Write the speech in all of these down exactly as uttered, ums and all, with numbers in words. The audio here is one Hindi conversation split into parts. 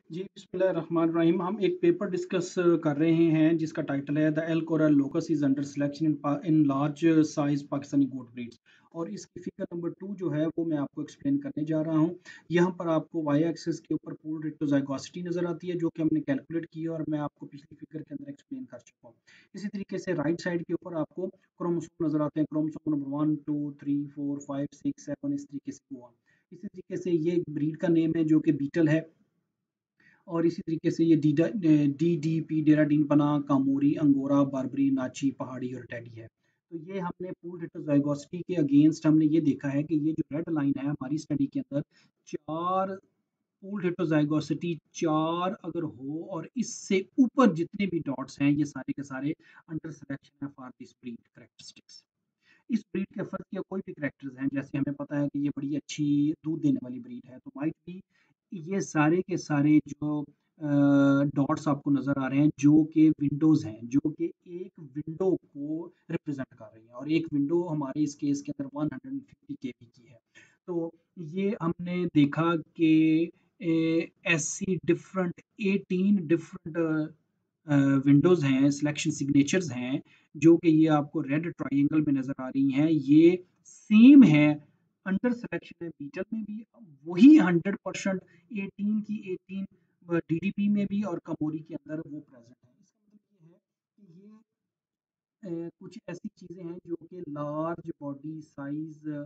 जी, बिस्मिल्लाहिर्रहमानिर्रहीम। हम एक पेपर डिस्कस कर रहे हैं जिसका टाइटल है द एल्क और locus is under selection in पा in large size Pakistani goat breeds. और इसकी फिगर नंबर टू जो है वो मैं आपको एक्सप्लेन करने जा रहा हूँ। यहाँ पर आपको वाई एक्सिस के ऊपर पूल रेट्रोजाइगोसिटी नज़र आती है जो कि हमने कैलकुलेट की है और मैं आपको पिछली फिगर के अंदर एक्सप्लेन कर चुका हूँ। इसी तरीके से राइट साइड के ऊपर आपको क्रोमोसोम नज़र आते हैं। Chromosome number one two three four five six seven इस तरीके से हुआ। इसी तरीके से ये ब्रीड का नेम है जो कि बीटल है। और इसी तरीके से ये डीडा D D P Dera Din Panah Kamori angora Barbari नाची पहाड़ी और टैडी है। तो ये हमने पूल हेटेरोजाइगोसिटी के अगेंस्ट हमने ये देखा है कि ये जो रेड लाइन है हमारी स्टडी के अंदर चार पूल हेटेरोजाइगोसिटी चार अगर हो और इससे ऊपर जितने भी डॉट्स हैं ये सारे के सारे अंडर सिलेक्शन है फॉर दिस ब्रीड करेक्टरिस्टिक्स। इस ब्रीड के फर्क या कोई भी करेक्टर्स हैं जैसे हमें पता है कि ये बड़ी अच्छी दूध देने वाली ब्रीड है तो माइट भी ये सारे के सारे जो डॉट्स आपको नजर आ रहे हैं जो कि विंडोज हैं जो कि एक विंडो को रिप्रेजेंट कर रही हैं और एक विंडो हमारे इस केस के अंदर वन हंड्रेड फिफ्टी केबी की है। तो ये हमने देखा कि ए, ऐसी डिफरेंट एटीन डिफरेंट विंडोज हैं सिलेक्शन सिग्नेचर्स हैं जो कि ये आपको रेड ट्रायंगल में नजर आ रही हैं। ये सेम है अंडर सिलेक्शन है बीटल में भी वही हंड्रेड परसेंट एटीन की एटीन डीडीपी में भी और कमोरी के अंदर वो प्रेजेंट है। इसका मतलब ये है कि ये अ, कुछ ऐसी चीज़ें हैं जो कि लार्ज बॉडी साइज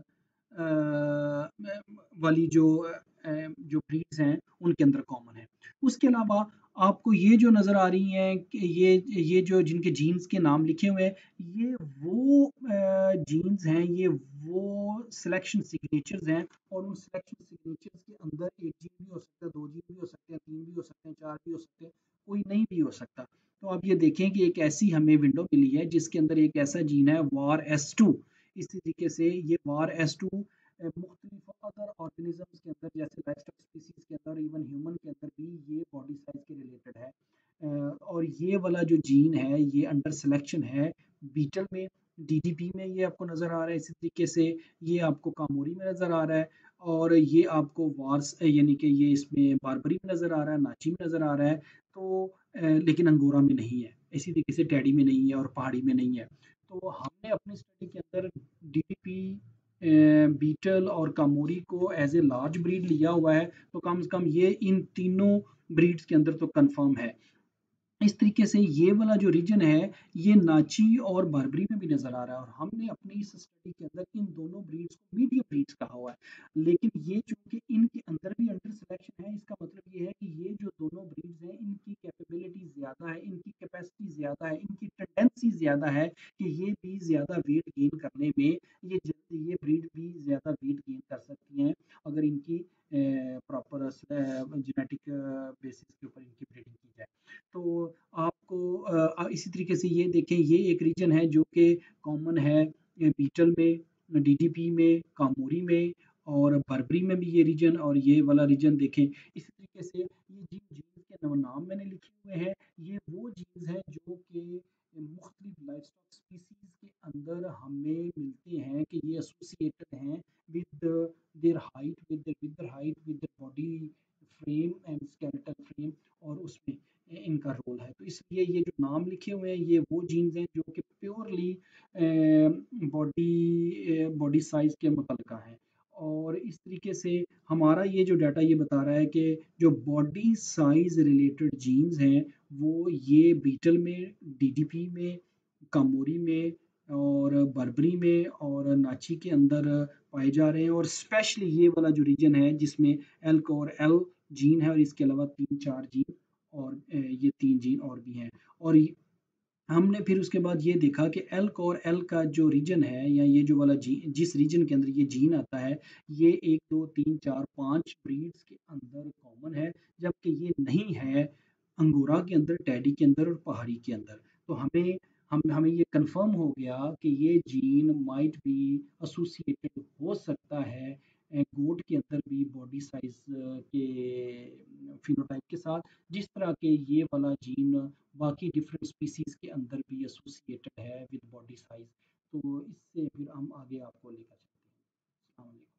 वाली जो अ, जो ब्रीड्स हैं उनके अंदर कॉमन है। उसके अलावा आपको ये जो नज़र आ रही हैं कि ये ये जो जिनके जीन्स के नाम लिखे हुए हैं ये वो जीन्स हैं ये वो सिलेक्शन सिग्नेचर्स हैं और उन सिलेक्शन सिग्नेचर्स के अंदर एक जीन भी हो सकता है दो जीन भी हो सकते हैं तीन भी हो सकते हैं चार भी हो सकते हैं कोई नहीं भी हो सकता। तो आप ये देखें कि एक ऐसी हमें विंडो मिली है जिसके अंदर एक ऐसा जीन है वार एस टू। इसी तरीके से ये वार एस टू मुख्तलिफ अदर ऑर्गेनिजम्स के अंदर जैसे लाइवस्टॉक स्पीसीज के अंदर इवन ह्यूमन के अंदर भी ये बॉडी साइज के रिलेटेड है। अ, और ये वाला जो जीन है ये अंडर सिलेक्शन है बीटल में डीडीपी में ये आपको नज़र आ रहा है। इसी तरीके से ये आपको कामोरी में नज़र आ रहा है और ये आपको वार्स यानी कि ये इसमें बारबरी में नज़र आ रहा है नाची में नज़र आ रहा है। तो अ, लेकिन अंगोरा में नहीं है इसी तरीके से टैडी में नहीं है और पहाड़ी में नहीं है। तो हमने अपनी स्टडी के अंदर डीडीपी बीटल और कामोरी को एज ए लार्ज ब्रीड लिया हुआ है तो कम से कम ये इन तीनों ब्रीड्स के अंदर तो कंफर्म है। इस तरीके से ये वाला जो रीजन है ये नाची और बारबरी में भी नजर आ रहा है और हमने अपनी इस स्टडी के अंदर इन दोनों ब्रीड्स को मीडियम ब्रीड्स कहा हुआ है। लेकिन ये चूंकि इनके अंदर भी अंडर सिलेक्शन है इसका मतलब ये है कि ये जो दोनों ब्रीड्स हैं इनकी कैपेबिलिटी ज्यादा है इनकी कैपेसिटी ज्यादा है इनकी टेंडेंसी ज्यादा है कि ये भी ज्यादा वेट गेन करने में ये जल्दी ये ब्रीड भी ज्यादा वेट गेन कर सकती हैं अगर इनकी प्रॉपर जेनेटिक बेसिस के ऊपर इनकी ब्रीडिंग की जाए। तो आपको अ, इसी तरीके से ये देखें ये एक रीजन है जो कि कॉमन है बीटल में डीडीपी में कामोरी में और बर्बरी में भी ये रीजन और ये वाला रीजन देखें। इसी तरीके से ये जिन जीन्स के नाम नाम मैंने लिखे हुए हैं ये वो जीन्स हैं जो कि मुख्तलिफ लाइवस्टॉक स्पीसीज के अंदर हमें मिलते हैं कि ये एसोसिएटेड हैं with their height with their height with their body frame and skeletal frame और उसमें इनका रोल है। तो इसलिए ये जो नाम लिखे हुए हैं ये वो जीन्स हैं जो कि प्योरली बॉडी बॉडी साइज के मुतलका हैं। और इस तरीके से हमारा ये जो डाटा ये बता रहा है कि जो बॉडी साइज रिलेटेड जीन्स हैं वो ये बीटल में डीडीपी में कामोरी में और बर्बरी में और नाची के अंदर पाए जा रहे हैं और स्पेशली ये वाला जो रीजन है जिसमें एल्क और एल जीन है और इसके अलावा तीन चार जीन और अ, ये तीन जीन और भी हैं। और ये- हमने फिर उसके बाद ये देखा कि एल्क और एल का जो रीजन है या ये जो वाला जी जिस रीजन के अंदर ये जीन आता है ये एक दो तीन चार पांच ब्रीड्स के अंदर कॉमन है जबकि ये नहीं है अंगोरा के अंदर टैडी के अंदर और पहाड़ी के अंदर। तो हमें हम हमें ये कंफर्म हो गया कि ये जीन माइट बी एसोसिएटेड हो सकता है गोट के अंदर भी बॉडी साइज के फिनोटाइप के साथ जिस तरह के ये वाला जीन बाकी डिफरेंट स्पीसीज के अंदर भी एसोसिएटेड है विद बॉडी साइज। तो इससे फिर हम आगे आपको लेकर चलते हैं। अस्सलाम वालेकुम।